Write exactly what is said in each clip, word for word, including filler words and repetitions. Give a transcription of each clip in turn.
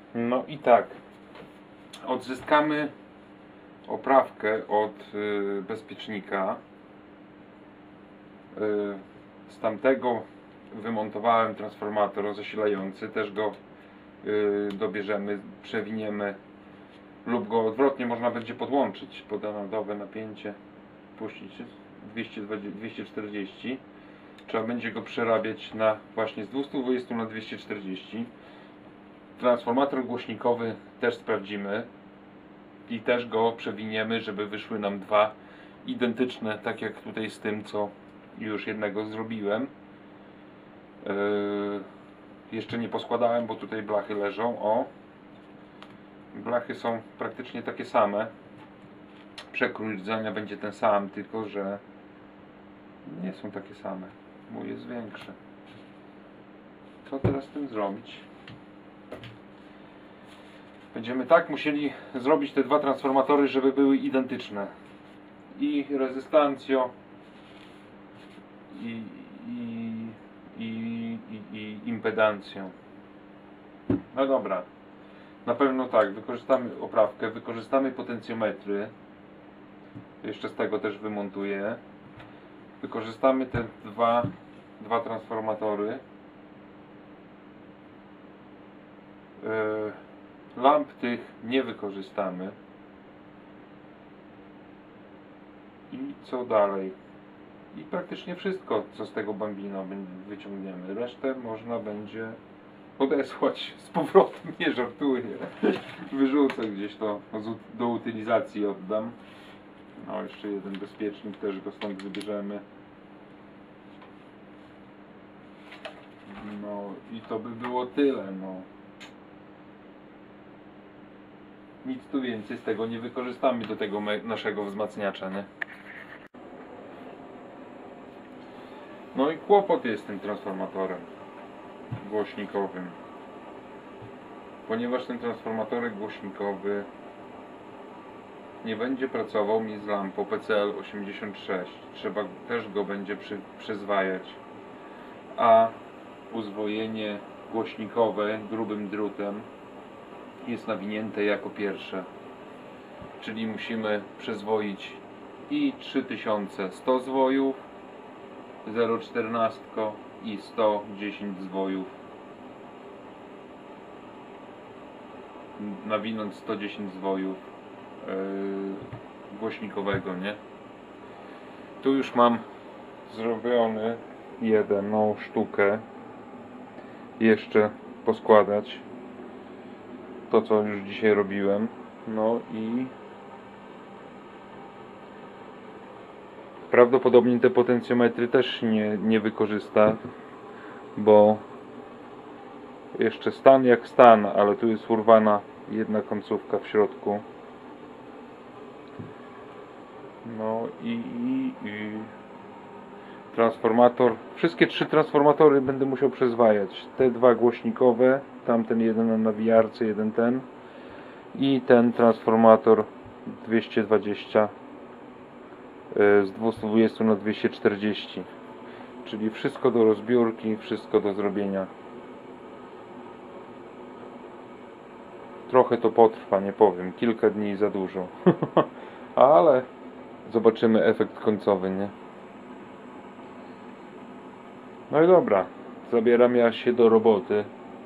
No i tak, odzyskamy oprawkę od y, bezpiecznika. Y, z tamtego wymontowałem transformator zasilający, też go y, dobierzemy, przewiniemy lub go odwrotnie można będzie podłączyć pod anodowe napięcie, puścić dwieście czterdzieści. Trzeba będzie go przerabiać na właśnie z dwieście dwadzieścia na dwieście czterdzieści. Transformator głośnikowy też sprawdzimy i też go przewiniemy, żeby wyszły nam dwa identyczne, tak jak tutaj z tym, co już jednego zrobiłem. Yy, jeszcze nie poskładałem, bo tutaj blachy leżą. O, blachy są praktycznie takie same. Przekrój rdzenia będzie ten sam, tylko że nie są takie same. Mój jest większy. Co teraz z tym zrobić? Będziemy tak musieli zrobić te dwa transformatory, żeby były identyczne. I rezystancjo, i, i, i, i, i impedancją. No dobra. Na pewno tak, wykorzystamy oprawkę, wykorzystamy potencjometry. Jeszcze z tego też wymontuję. Wykorzystamy te dwa, dwa transformatory. Yy, lamp tych nie wykorzystamy. I co dalej? I praktycznie wszystko, co z tego Bambino wyciągniemy. Resztę można będzie odesłać z powrotem, nie żartuję. Wyrzucę gdzieś to, do utylizacji oddam. No, jeszcze jeden bezpiecznik, też go stąd wybierzemy. No i to by było tyle, no. Nic tu więcej z tego nie wykorzystamy do tego naszego wzmacniacza, nie? No i kłopot jest z tym transformatorem głośnikowym. Ponieważ ten transformatorek głośnikowy nie będzie pracował mi z lampą P C L osiemdziesiąt sześć. Trzeba też go będzie przy, przyzwajać. A uzwojenie głośnikowe grubym drutem jest nawinięte jako pierwsze. Czyli musimy przyzwoić i trzy tysiące sto zwojów, zero przecinek czternaście i sto dziesięć zwojów. Nawinąć sto dziesięć zwojów yy, głośnikowego, nie? Tu już mam zrobiony jedną sztukę. Jeszcze poskładać to, co już dzisiaj robiłem. No i prawdopodobnie te potencjometry też nie, nie wykorzysta, bo jeszcze stan jak stan, ale tu jest urwana jedna końcówka w środku. No i, i, i transformator, wszystkie trzy transformatory będę musiał przezwajać. Te dwa głośnikowe, tamten jeden na nawijarce, jeden ten i ten transformator dwieście dwadzieścia z dwieście dwadzieścia na dwieście czterdzieści, czyli wszystko do rozbiórki, wszystko do zrobienia. Trochę to potrwa, nie powiem, kilka dni za dużo. Ale zobaczymy efekt końcowy, nie? No i dobra, zabieram ja się do roboty,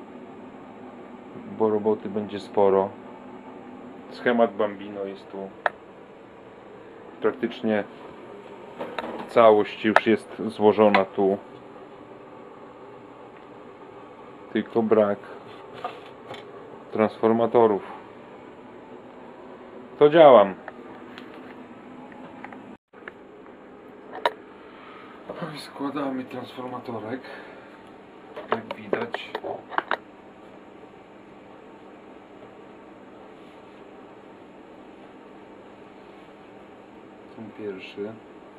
bo roboty będzie sporo. Schemat Bambino jest tu. Praktycznie całość już jest złożona tu. Tylko brak transformatorów. To działam. No i składamy transformatorek. Jak widać. Ten pierwszy.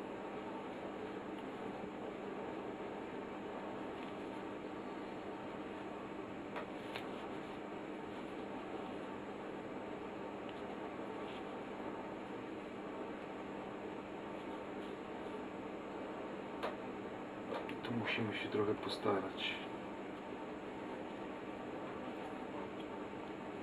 Tu musimy się trochę postarać.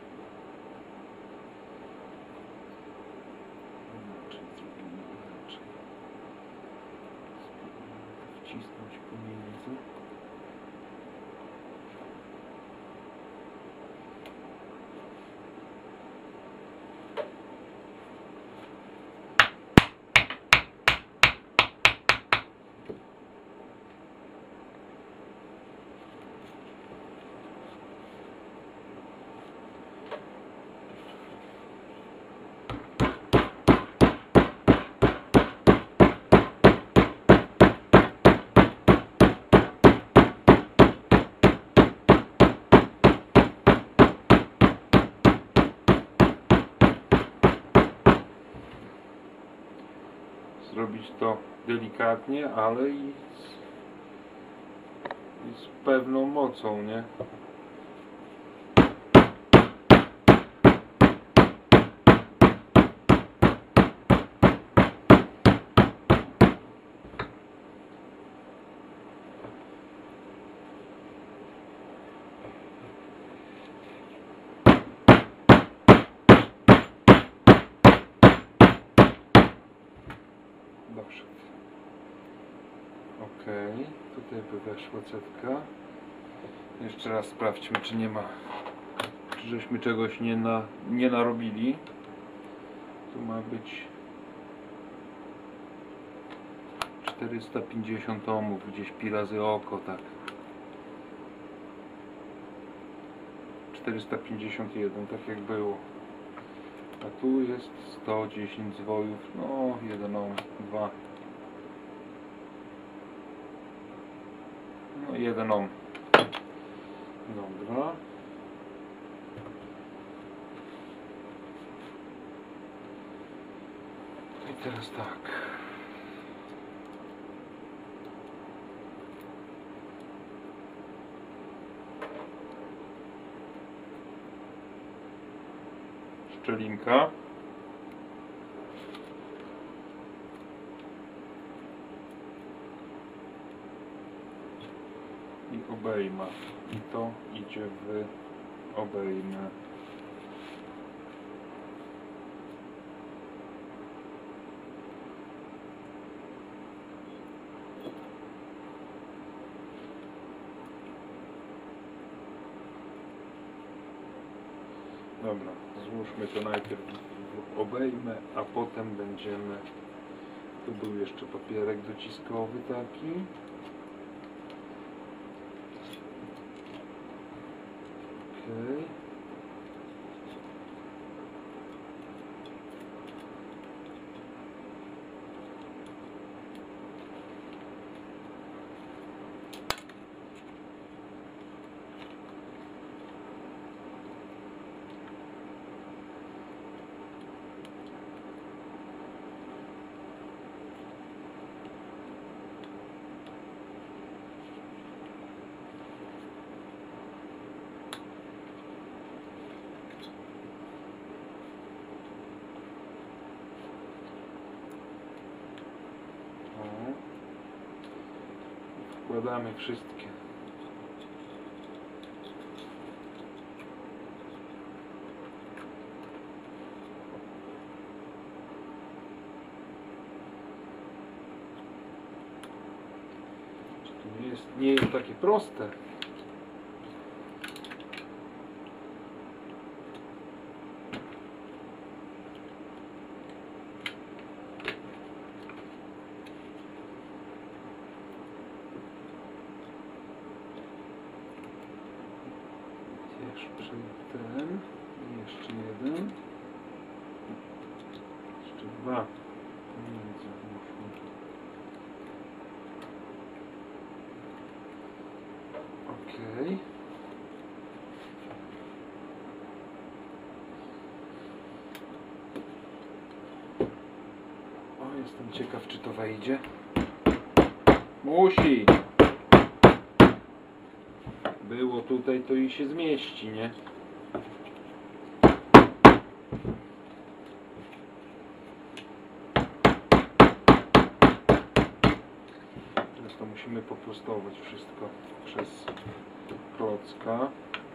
zrobić to delikatnie, ale i z, i z pewną mocą, nie? Dobrze. Ok, tutaj by weszła cetka. Jeszcze raz sprawdźmy, czy nie ma, czy żeśmy czegoś nie, na, nie narobili. Tu ma być czterysta pięćdziesiąt ohmów, gdzieś pi razy oko, tak. czterysta pięćdziesiąt jeden, tak jak było. A tu jest sto dziesięć zwojów, no jeden ohm, dwa. No jeden ohm. Dobra. I teraz tak. Szczelinka. I obejma. I to idzie w obejmę. Dobra, złóżmy to najpierw w obejmę, a potem będziemy... Tu był jeszcze papierek dociskowy taki. Okej. Wkładamy wszystkie. To nie jest, nie jest takie proste. Jeszcze ten, jeszcze jeden, jeszcze dwa. Ok. O, jestem ciekaw, czy to wejdzie. Musi. Było tutaj, to i się zmieści, nie? Teraz to musimy poprostować wszystko przez klocka.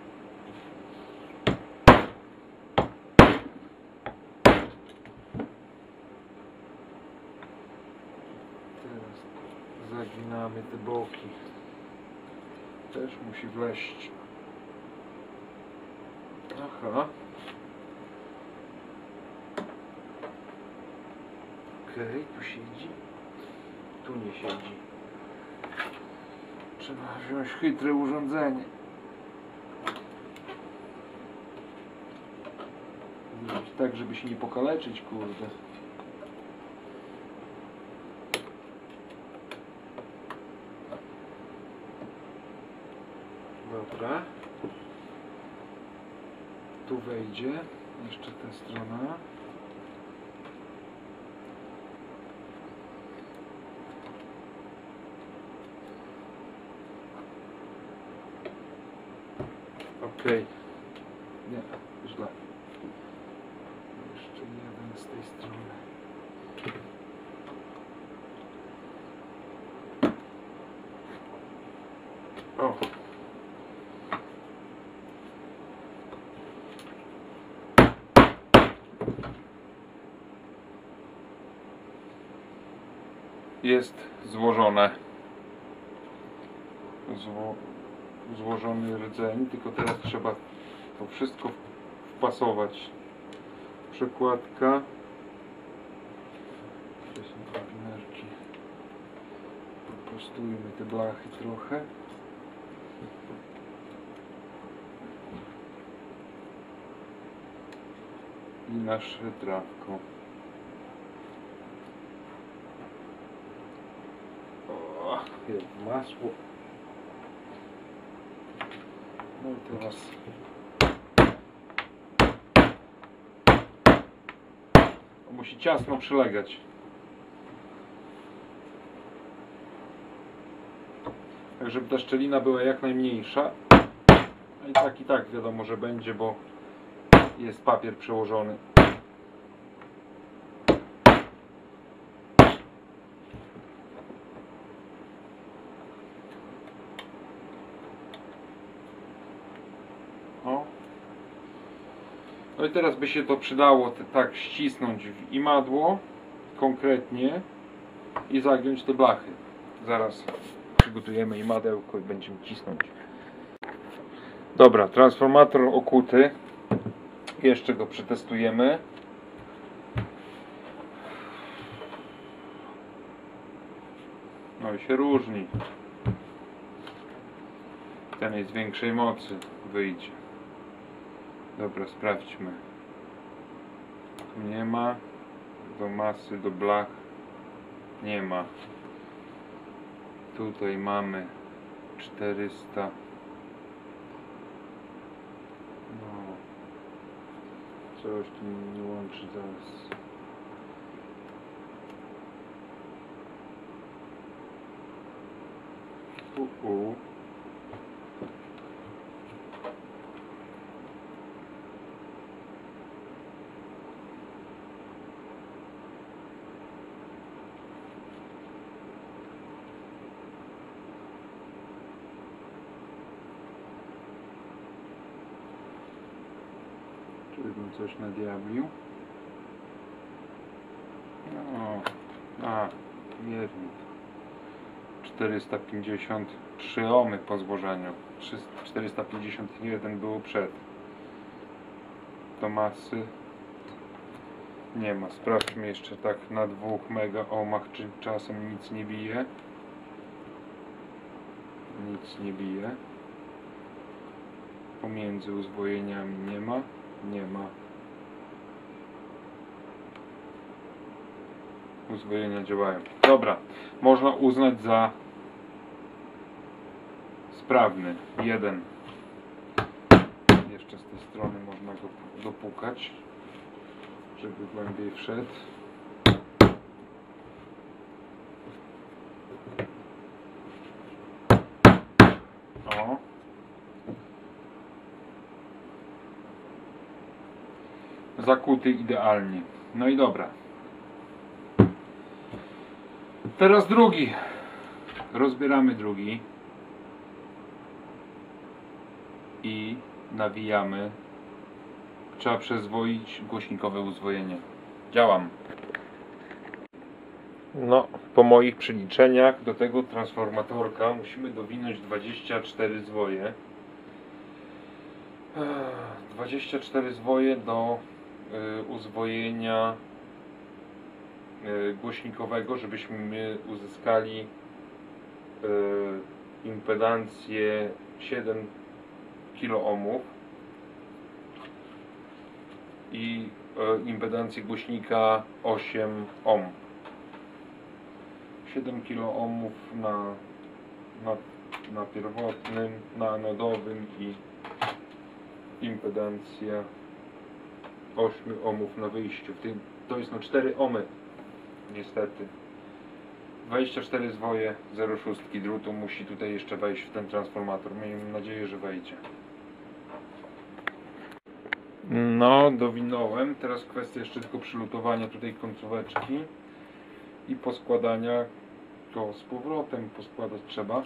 Teraz zaginamy te boki. Też musi wleść. Aha. Okej, okay, tu siedzi. Tu nie siedzi. Trzeba wziąć chytre urządzenie. Zrobić tak, żeby się nie pokaleczyć, kurde. Dobra. Tu wejdzie. Jeszcze ta strona. Nie, źle. Jeszcze jeden z tej strony. O. Jest złożone. Zło, złożony rdzeń, tylko teraz trzeba to wszystko wpasować. Przekładka. To są kopinerki. Poprostujmy te blachy trochę. I nasze trawko. O, jest masło. No i teraz musi ciasno przylegać. Tak, żeby ta szczelina była jak najmniejsza. No i tak i tak wiadomo, że będzie, bo jest papier przełożony. O. No i teraz by się to przydało te, tak ścisnąć w imadło konkretnie i zagiąć te blachy. Zaraz przygotujemy imadełko i będziemy cisnąć. Dobra, transformator okuty. Jeszcze go przetestujemy. No i się różni. Ten jest większej mocy. Wyjdzie. Dobra, sprawdźmy. Nie ma. Do masy, do blach. Nie ma. Tutaj mamy czterysta. No. Coś tu nie łączy zaraz. U, u. Czyżbym coś nadiablił? No, a, miernik. czterysta pięćdziesiąt trzy ohmy po złożeniu. czterysta pięćdziesiąt jeden było przed. Do masy nie ma. Sprawdźmy jeszcze tak na dwóch mega ohmach, czy czasem nic nie bije. Nic nie bije. Pomiędzy uzwojeniami nie ma. Nie ma. Uzwojenia działają. Dobra. Można uznać za sprawny. Jeden. Jeszcze z tej strony można go dopukać, żeby głębiej wszedł. O. Zakuty idealnie. No i dobra. Teraz drugi. Rozbieramy drugi. I nawijamy. Trzeba przezwoić głośnikowe uzwojenie. Działam. No, po moich przeliczeniach do tego transformatorka musimy dowinąć dwadzieścia cztery zwoje. dwadzieścia cztery zwoje do y, uzwojenia y, głośnikowego, żebyśmy uzyskali y, impedancję siedem kiloohmów i y, impedancję głośnika osiem ohm. siedem kiloohmów na, na, na pierwotnym, na anodowym i impedancja osiem ohmów na wyjściu. W tym, to jest na cztery ohmy niestety. dwadzieścia cztery zwoje zero przecinek sześć drutu musi tutaj jeszcze wejść w ten transformator. Miejmy nadzieję, że wejdzie. No, dowinąłem. Teraz kwestia jeszcze tylko przylutowania tutaj końcóweczki i poskładania go z powrotem. Poskładać trzeba.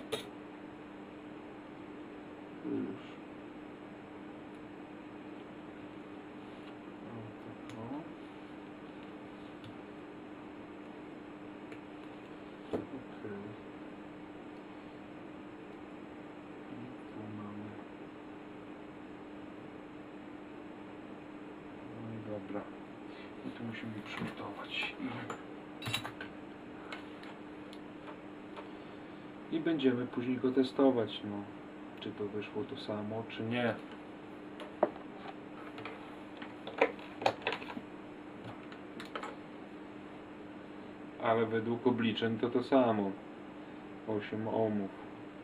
Już. Dobra, i tu musimy przygotować i, i będziemy później go testować, no, czy to wyszło to samo, czy nie. Ale według obliczeń to to samo, osiem ohmów.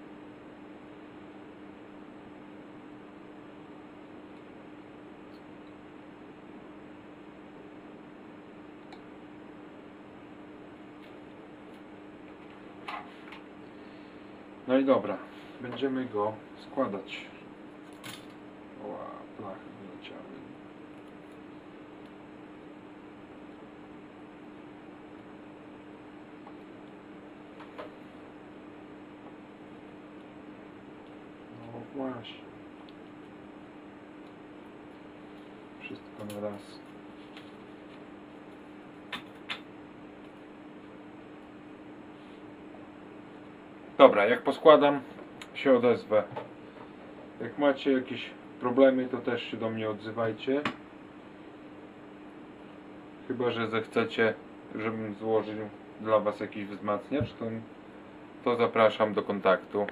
No i dobra, będziemy go składać. Ła, blachy wyleciały. No właśnie. Wszystko na raz. Dobra, jak poskładam, się odezwę. Jak macie jakieś problemy, to też się do mnie odzywajcie. Chyba że zechcecie, żebym złożył dla Was jakiś wzmacniacz, to, to zapraszam do kontaktu.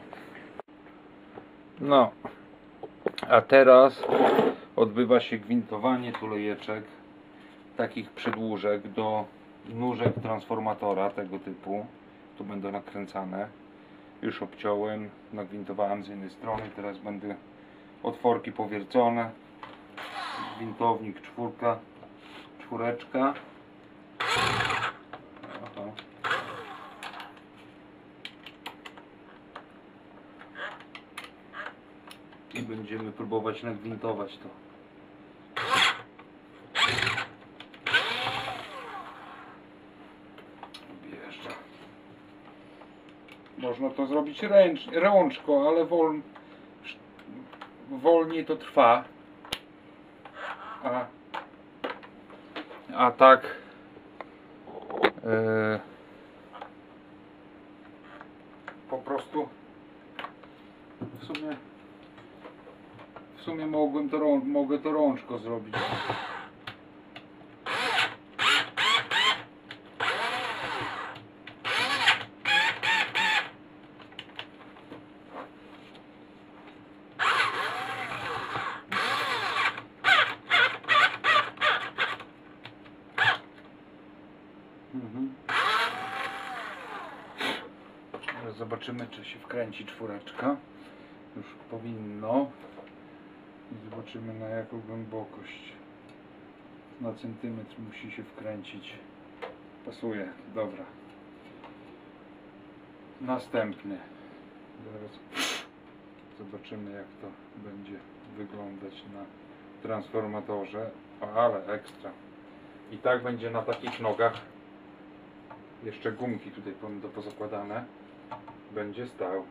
No, a teraz odbywa się gwintowanie tulejeczek, takich przedłużek do nóżek transformatora tego typu. Tu będą nakręcane. Już obciąłem, nagwintowałem z jednej strony, teraz będę otworki powiercone, gwintownik czwórka, czwóreczka. Aha. I będziemy próbować nagwintować to. Można to zrobić ręcz, rączką, ale wol, wolniej to trwa. A, a tak yy, po prostu w sumie w sumie mogłem to, mogę to rączko zrobić. Mhm. Zobaczymy, czy się wkręci czwóreczka. Już powinno. I zobaczymy, na jaką głębokość. Na centymetr musi się wkręcić. Pasuje, dobra. Następny. Zaraz zobaczymy, jak to będzie wyglądać na transformatorze. Ale ekstra. I tak będzie na takich nogach. Jeszcze gumki tutaj do pozakładane. Będzie stał.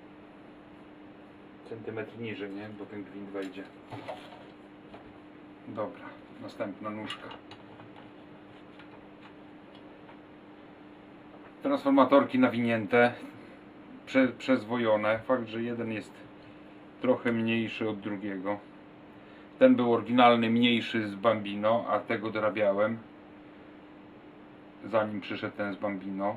Centymetr niżej, nie? Bo ten gwint wejdzie. Dobra, następna nóżka. Transformatorki nawinięte, prze, przezwojone. Fakt, że jeden jest trochę mniejszy od drugiego. Ten był oryginalny, mniejszy z Bambino, a tego dorabiałem, zanim przyszedł ten z Bambino.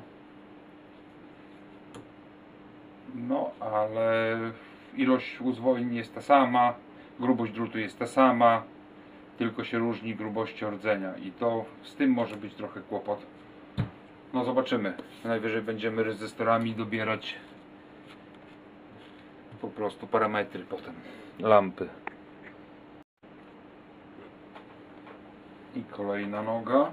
No, ale ilość uzwolnień jest ta sama, grubość drutu jest ta sama, tylko się różni grubości rdzenia i to z tym może być trochę kłopot. No zobaczymy. Najwyżej będziemy rezystorami dobierać po prostu parametry potem lampy. I kolejna noga.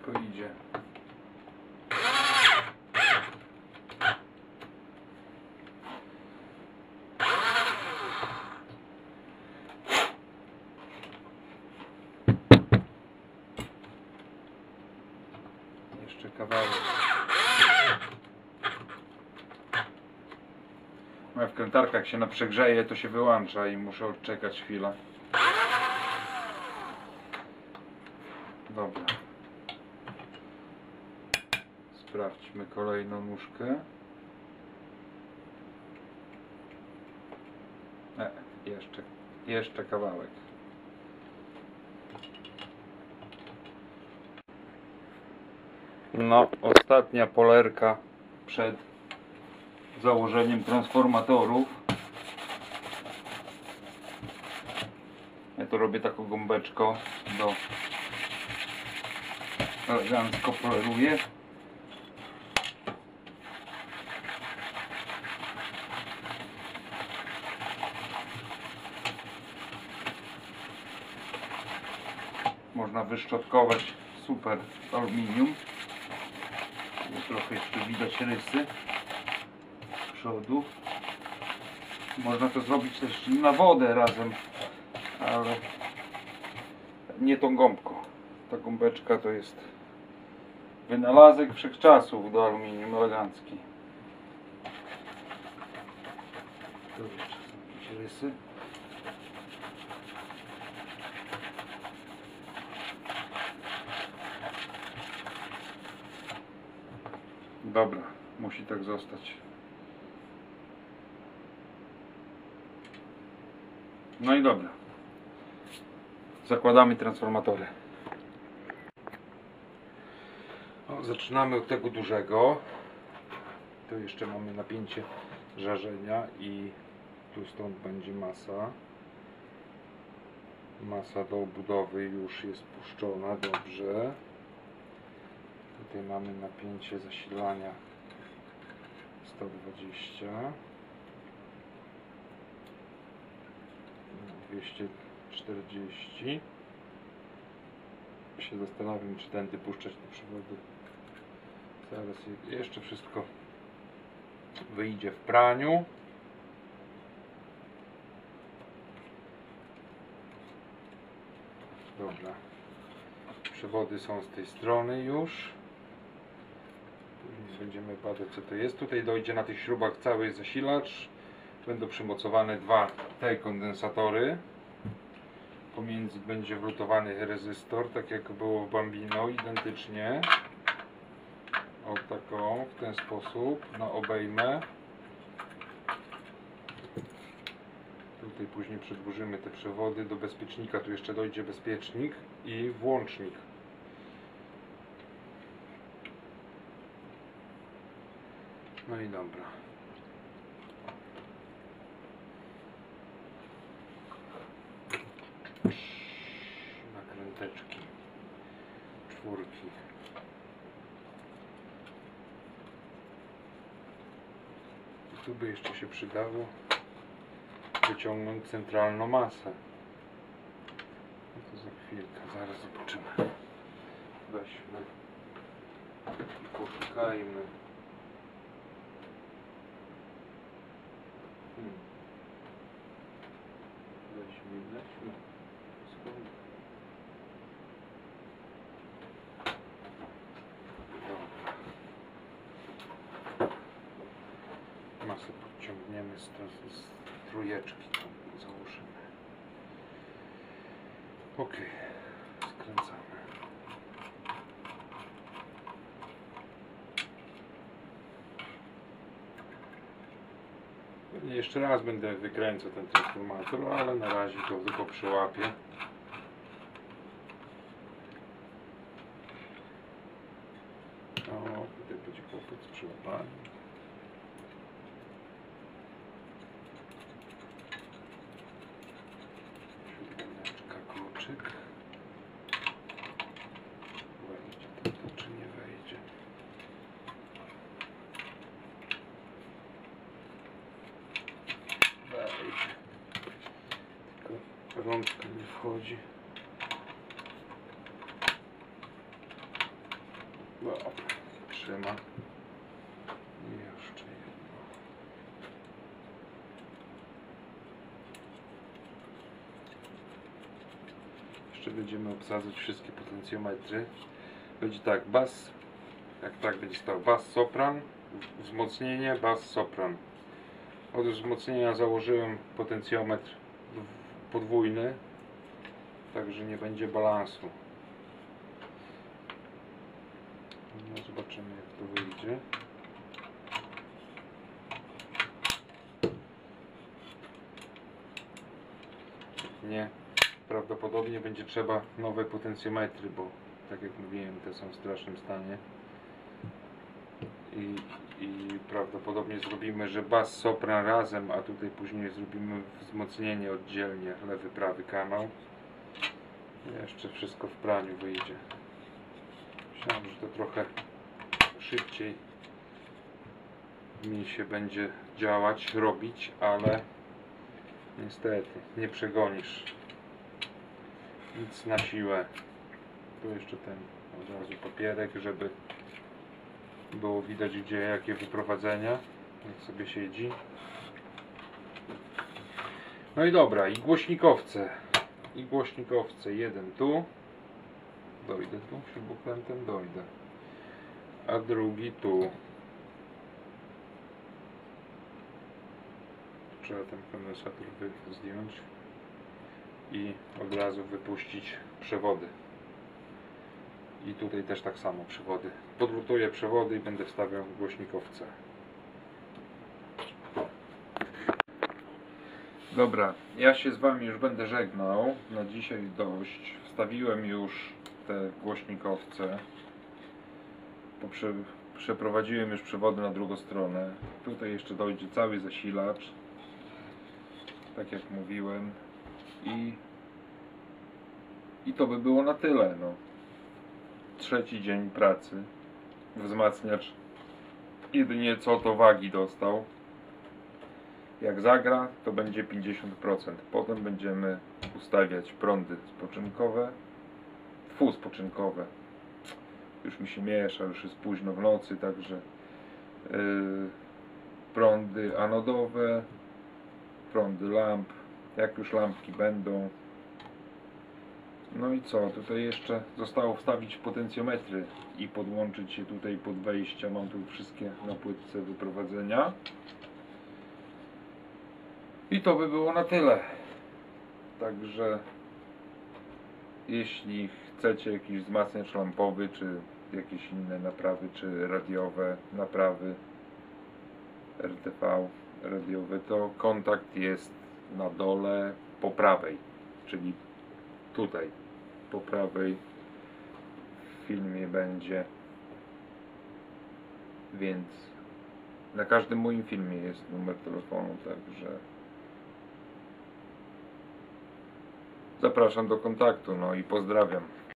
Wszystko idzie. Jeszcze kawałek. Moja wkrętarka jak się naprzegrzeje, to się wyłącza i muszę odczekać chwilę. Dobra. Sprawdźmy kolejną nóżkę. E, jeszcze, jeszcze kawałek. No, ostatnia polerka przed założeniem transformatorów. Ja to robię taką gąbeczką do elegancko poleruję. Można wyszczotkować super aluminium. Trochę jeszcze widać rysy z przodu. Można to zrobić też na wodę razem, ale nie tą gąbką. Ta gąbeczka to jest wynalazek wszechczasów do aluminium, elegancki. Tu jeszcze są jakieś rysy. Dobra, musi tak zostać. No i dobra. Zakładamy transformatory. O, zaczynamy od tego dużego. Tu jeszcze mamy napięcie żarzenia i tu stąd będzie masa. Masa do obudowy już jest puszczona dobrze. Tutaj mamy napięcie zasilania sto dwadzieścia, dwieście czterdzieści. Się zastanawiam, czy tędy puszczać te przewody. Zaraz jeszcze wszystko wyjdzie w praniu. Dobra. Przewody są z tej strony już. Później będziemy badać, co to jest. Tutaj dojdzie na tych śrubach cały zasilacz. Będą przymocowane dwa te kondensatory. Pomiędzy będzie wlutowany rezystor, tak jak było w Bambino, identycznie. O taką, w ten sposób, na obejmę. Tutaj później przedłużymy te przewody do bezpiecznika. Tu jeszcze dojdzie bezpiecznik i włącznik. No i dobra. Nakręteczki. Czwórki. I tu by jeszcze się przydało wyciągnąć centralną masę. No to za chwilkę, zaraz zobaczymy. Weźmy i poszukajmy. Hmm. Weźmy, weźmy. Skąd? Dobra. Masę podciągniemy z, z, z trójeczki, tam założymy. Ok, skręcamy. Pewnie jeszcze raz będę wykręcał ten transformator, ale na razie to tylko przyłapię. O, tutaj będzie kłopot z przyłapaniem. Śrubeczka, kluczyk. Wejdzie to, to czy nie wejdzie? Wejdzie. Tylko rączka nie wchodzi. Dobra, trzyma. I jeszcze jedno. Jeszcze będziemy obsadzać wszystkie potencjometry. Będzie tak, bas, jak tak będzie stał, bas sopran, wzmocnienie, bas sopran. Od wzmocnienia założyłem potencjometr podwójny, także nie będzie balansu. No, zobaczymy, jak to wyjdzie. Nie, prawdopodobnie będzie trzeba nowe potencjometry, bo tak jak mówiłem, te są w strasznym stanie. I, i prawdopodobnie zrobimy, że bas sopran razem, a tutaj później zrobimy wzmocnienie oddzielnie, lewy, prawy kanał. Jeszcze wszystko w praniu wyjdzie. Myślałem, że to trochę szybciej mi się będzie działać, robić, ale niestety nie przegonisz. Nic na siłę. Tu jeszcze ten od razu papierek, żeby było widać, gdzie jakie wyprowadzenia, jak sobie siedzi. No i dobra, i głośnikowce. I głośnikowce. Jeden tu. Dojdę tu, śrubokrętem dojdę. A drugi tu. Trzeba ten kondensator zdjąć i od razu wypuścić przewody. I tutaj też tak samo przewody. Podrutuję przewody i będę wstawiał głośnikowce. Dobra, ja się z Wami już będę żegnał. Na dzisiaj dość. Wstawiłem już te głośnikowce. Poprze przeprowadziłem już przewody na drugą stronę. Tutaj jeszcze dojdzie cały zasilacz. Tak jak mówiłem. I, i to by było na tyle. No. Trzeci dzień pracy. Wzmacniacz jedynie co to wagi dostał. Jak zagra, to będzie pięćdziesiąt procent. Potem będziemy ustawiać prądy spoczynkowe. Tfu, spoczynkowe. Już mi się miesza, już jest późno w nocy, także yy, prądy anodowe, prądy lamp, jak już lampki będą. No i co, tutaj jeszcze zostało wstawić potencjometry i podłączyć się tutaj pod wejścia. Mam tu wszystkie na płytce wyprowadzenia. I to by było na tyle. Także jeśli chcecie jakiś wzmacniacz lampowy, czy jakieś inne naprawy, czy radiowe naprawy R T V radiowe, to kontakt jest na dole po prawej, czyli tutaj po prawej w filmie będzie, więc na każdym moim filmie jest numer telefonu, także zapraszam do kontaktu, no i pozdrawiam.